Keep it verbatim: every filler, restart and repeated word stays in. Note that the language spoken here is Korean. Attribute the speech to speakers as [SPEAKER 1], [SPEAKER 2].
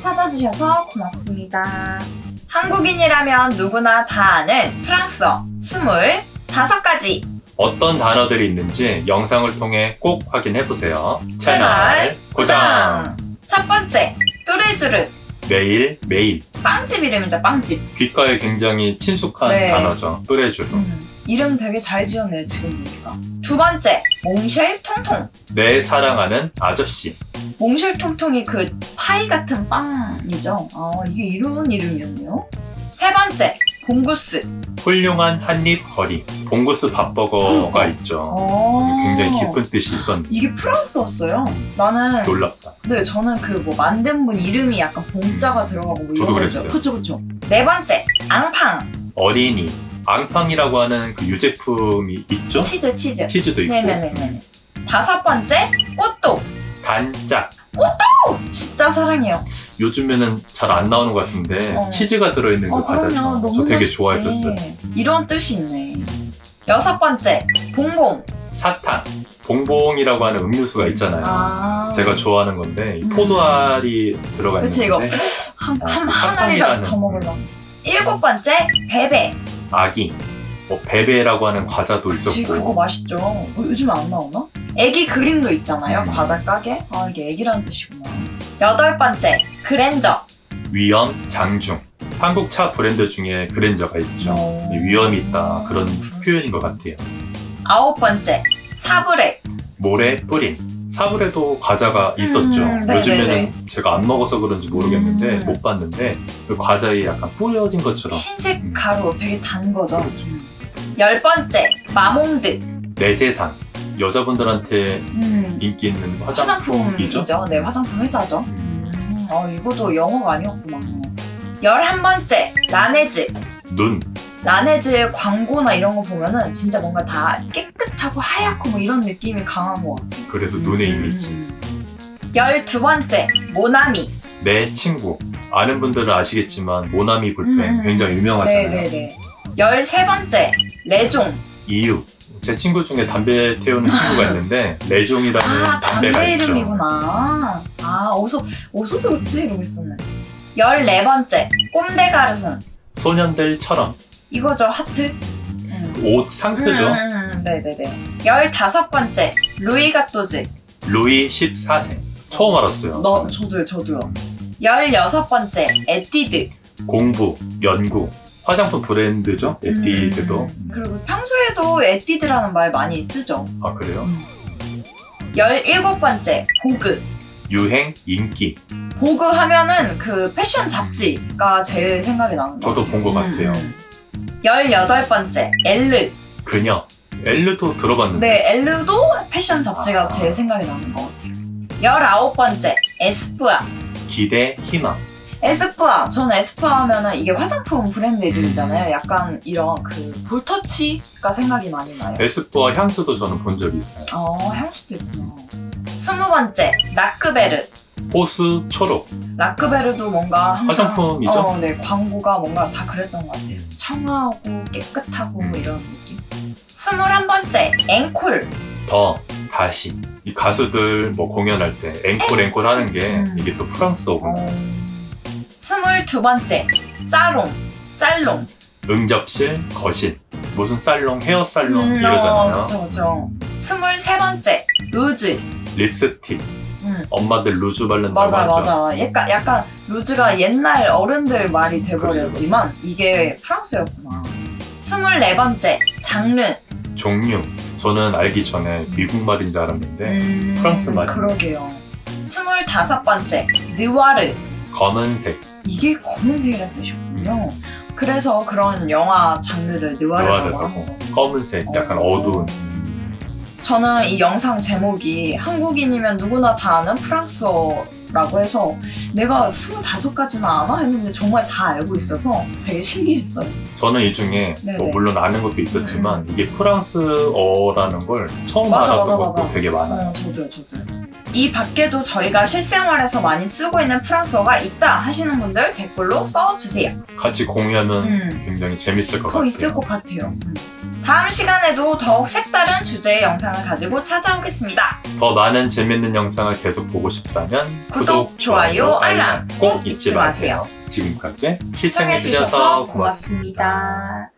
[SPEAKER 1] 찾아주셔서 고맙습니다. 한국인이라면 누구나 다 아는 프랑스어 스물다섯 가지.
[SPEAKER 2] 어떤 단어들이 있는지 영상을 통해 꼭 확인해보세요.
[SPEAKER 1] 채널 고정! 첫 번째, 뚜레쥬르.
[SPEAKER 2] 매일 매일.
[SPEAKER 1] 빵집 이름이죠, 빵집.
[SPEAKER 2] 귓가에 굉장히 친숙한
[SPEAKER 1] 네.
[SPEAKER 2] 단어죠. 뚜레쥬르.
[SPEAKER 1] 음, 이름 되게 잘 지었네요, 지금 보니까. 두 번째, 몽쉘 통통.
[SPEAKER 2] 내 사랑하는 아저씨.
[SPEAKER 1] 몽쉘 통통이 그 파이 같은 빵이죠. 아, 이게 이런 이름이었네요. 세 번째, 봉구스.
[SPEAKER 2] 훌륭한 한입 거리. 봉구스 밥버거가
[SPEAKER 1] 어.
[SPEAKER 2] 있죠.
[SPEAKER 1] 어.
[SPEAKER 2] 굉장히 깊은 뜻이 있었는데
[SPEAKER 1] 이게 프랑스였어요. 나는
[SPEAKER 2] 놀랍다.
[SPEAKER 1] 네, 저는 그 뭐 만든 분 이름이 약간 봉자가 들어가고 뭐 이런
[SPEAKER 2] 저도
[SPEAKER 1] 거죠.
[SPEAKER 2] 그랬어요.
[SPEAKER 1] 그쵸, 그쵸. 네 번째, 앙팡.
[SPEAKER 2] 어린이. 앙팡이라고 하는 그 유제품이 있죠?
[SPEAKER 1] 치즈, 치즈.
[SPEAKER 2] 치즈도 있고.
[SPEAKER 1] 네네네네. 다섯 번째, 꽃도.
[SPEAKER 2] 단짝.
[SPEAKER 1] 진짜 사랑해요.
[SPEAKER 2] 요즘에는 잘 안 나오는 것 같은데
[SPEAKER 1] 어.
[SPEAKER 2] 치즈가 들어있는 그
[SPEAKER 1] 어, 그럼요.
[SPEAKER 2] 과자죠.
[SPEAKER 1] 너무
[SPEAKER 2] 저 되게
[SPEAKER 1] 맛있지.
[SPEAKER 2] 좋아했었어요.
[SPEAKER 1] 이런 뜻이 있네. 여섯 번째, 봉봉.
[SPEAKER 2] 사탕. 봉봉이라고 하는 음료수가 있잖아요.
[SPEAKER 1] 아.
[SPEAKER 2] 제가 좋아하는 건데 이
[SPEAKER 1] 음.
[SPEAKER 2] 포도알이 들어가 있는
[SPEAKER 1] 그치, 이거
[SPEAKER 2] 건데
[SPEAKER 1] 한,
[SPEAKER 2] 어,
[SPEAKER 1] 한,
[SPEAKER 2] 그
[SPEAKER 1] 한 알이라도
[SPEAKER 2] 사탕이라는
[SPEAKER 1] 더 먹으려고. 일곱 번째, 베베.
[SPEAKER 2] 아기. 뭐 베베라고 하는 과자도
[SPEAKER 1] 그치,
[SPEAKER 2] 있었고
[SPEAKER 1] 그거 맛있죠. 어, 요즘에 안 나오나? 애기 그림도 있잖아요,
[SPEAKER 2] 음.
[SPEAKER 1] 과자 가게. 아, 이게 애기라는 뜻이구나. 여덟 번째, 그랜저.
[SPEAKER 2] 위험, 장중. 한국 차 브랜드 중에 그랜저가 있죠.
[SPEAKER 1] 어.
[SPEAKER 2] 위험이 있다 그런
[SPEAKER 1] 그렇죠.
[SPEAKER 2] 표현인 것 같아요.
[SPEAKER 1] 아홉 번째, 사브레.
[SPEAKER 2] 모래 뿌린. 사브레도 과자가 있었죠.
[SPEAKER 1] 음, 네네네.
[SPEAKER 2] 요즘에는 제가 안 먹어서 그런지 모르겠는데
[SPEAKER 1] 음.
[SPEAKER 2] 못 봤는데 그 과자에 약간 뿌려진 것처럼
[SPEAKER 1] 흰색
[SPEAKER 2] 음.
[SPEAKER 1] 가루 되게 단 거죠.
[SPEAKER 2] 그렇죠.
[SPEAKER 1] 음. 열 번째, 마몽드.
[SPEAKER 2] 내 세상. 여자분들한테
[SPEAKER 1] 음.
[SPEAKER 2] 인기 있는 화장품이죠.
[SPEAKER 1] 화장품이죠. 네, 화장품 회사죠.
[SPEAKER 2] 음.
[SPEAKER 1] 음, 어, 이것도 영어가 아니었구나. 열한 번째, 라네즈.
[SPEAKER 2] 눈.
[SPEAKER 1] 라네즈의 광고나 이런 거 보면은 진짜 뭔가 다 깨끗하고 하얗고 뭐 이런 느낌이 강한 것 같아요.
[SPEAKER 2] 그래서 눈의
[SPEAKER 1] 음.
[SPEAKER 2] 이미지.
[SPEAKER 1] 열두 번째, 모나미.
[SPEAKER 2] 내 친구. 아는 분들은 아시겠지만 모나미 볼펜
[SPEAKER 1] 음.
[SPEAKER 2] 굉장히 유명하잖아요.
[SPEAKER 1] 네네네. 열세 번째, 레종.
[SPEAKER 2] 이유. 제 친구 중에 담배 태우는 친구가 있는데 레종이라는
[SPEAKER 1] 아,
[SPEAKER 2] 담배가
[SPEAKER 1] 담배
[SPEAKER 2] 있죠.
[SPEAKER 1] 이름이구나. 아, 어디서, 어디서 들었지? 이러고 있었네. 열네 번째, 꼼데가르손.
[SPEAKER 2] 소년들처럼.
[SPEAKER 1] 이거죠, 하트? 음.
[SPEAKER 2] 옷 상표죠.
[SPEAKER 1] 음, 음, 음, 네네네. 열다섯 번째, 루이 가또즈.
[SPEAKER 2] 루이 십사 세. 처음 알았어요.
[SPEAKER 1] 너,
[SPEAKER 2] 저는.
[SPEAKER 1] 저도요, 저도요. 열여섯 번째, 에뛰드.
[SPEAKER 2] 공부, 연구. 화장품 브랜드죠. 에뛰드도.
[SPEAKER 1] 음, 그리고 평소에도 에뛰드라는 말 많이 쓰죠.
[SPEAKER 2] 아 그래요?
[SPEAKER 1] 열일곱 번째, 보그.
[SPEAKER 2] 유행, 인기.
[SPEAKER 1] 보그 하면은 그 패션 잡지가 제일 생각이 나는 거
[SPEAKER 2] 저도 본 것 같아요.
[SPEAKER 1] 열여덟 번째, 엘르.
[SPEAKER 2] 그녀. 엘르도 들어봤는데.
[SPEAKER 1] 네, 엘르도 패션 잡지가
[SPEAKER 2] 아.
[SPEAKER 1] 제일 생각이 나는 것 같아요. 열아홉 번째, 에스쁘아.
[SPEAKER 2] 기대, 희망.
[SPEAKER 1] 에스쁘아. 저는 에스쁘아 하면은 이게 화장품 브랜드 이름이잖아요.
[SPEAKER 2] 음.
[SPEAKER 1] 약간 이런 그 볼터치가 생각이 많이 나요.
[SPEAKER 2] 에스쁘아 향수도 저는 본 적이 있어요.
[SPEAKER 1] 어, 향수도 있구나. 스무 번째, 라크베르.
[SPEAKER 2] 호수 초록.
[SPEAKER 1] 라크베르도 뭔가 항상
[SPEAKER 2] 화장품이죠?
[SPEAKER 1] 어, 네, 광고가 뭔가 다 그랬던 것 같아요. 청아하고 깨끗하고
[SPEAKER 2] 음.
[SPEAKER 1] 뭐 이런 느낌. 스물한 번째, 앵콜.
[SPEAKER 2] 더, 다시. 이 가수들 뭐 공연할 때 앵콜 앵콜 하는 게
[SPEAKER 1] 음.
[SPEAKER 2] 이게 또 프랑스어구나.
[SPEAKER 1] 어... 스물두 번째, 사롱. 살롱.
[SPEAKER 2] 응접실, 거실. 무슨 살롱, 헤어 살롱
[SPEAKER 1] 음,
[SPEAKER 2] 이러잖아요.
[SPEAKER 1] 어, 그쵸, 그쵸. 스물세 번째, 루즈.
[SPEAKER 2] 립스틱.
[SPEAKER 1] 음.
[SPEAKER 2] 엄마들 루즈 바른다고
[SPEAKER 1] 맞아,
[SPEAKER 2] 하죠.
[SPEAKER 1] 맞아. 약간, 약간 루즈가 옛날 어른들 말이 돼버렸지만 이게 프랑스였구나. 스물네 번째, 장르.
[SPEAKER 2] 종류. 저는 알기 전에 미국 말인 줄 알았는데
[SPEAKER 1] 음,
[SPEAKER 2] 프랑스 말.
[SPEAKER 1] 그러게요. 스물다섯 번째, 느와르.
[SPEAKER 2] 검은색.
[SPEAKER 1] 이게 검은색이라는 뜻이군요. 그래서 그런 영화 장르를 느와르라고
[SPEAKER 2] 노아르라고.
[SPEAKER 1] 하고.
[SPEAKER 2] 검은색. 약간
[SPEAKER 1] 어.
[SPEAKER 2] 어두운.
[SPEAKER 1] 저는 이 영상 제목이 한국인이면 누구나 다 아는 프랑스어라고 해서 내가 스물다섯 가지나 아나 했는데 정말 다 알고 있어서 되게 신기했어요.
[SPEAKER 2] 저는 이 중에
[SPEAKER 1] 네네.
[SPEAKER 2] 뭐 물론 아는 것도 있었지만 이게 프랑스어라는 걸 처음
[SPEAKER 1] 맞아,
[SPEAKER 2] 알았던
[SPEAKER 1] 맞아,
[SPEAKER 2] 것도
[SPEAKER 1] 맞아.
[SPEAKER 2] 되게 많아요.
[SPEAKER 1] 어, 저도요, 저도요. 이 밖에도 저희가 실생활에서 많이 쓰고 있는 프랑스어가 있다 하시는 분들 댓글로 써주세요.
[SPEAKER 2] 같이 공유하면
[SPEAKER 1] 음.
[SPEAKER 2] 굉장히 재밌을 것
[SPEAKER 1] 더
[SPEAKER 2] 같아요.
[SPEAKER 1] 있을 것 같아요. 음. 다음 시간에도 더욱 색다른 주제의 영상을 가지고 찾아오겠습니다.
[SPEAKER 2] 더 많은 재밌는 영상을 계속 보고 싶다면
[SPEAKER 1] 구독, 좋아요, 알람 꼭 잊지 마세요.
[SPEAKER 2] 지금까지
[SPEAKER 1] 시청해주셔서 고맙습니다.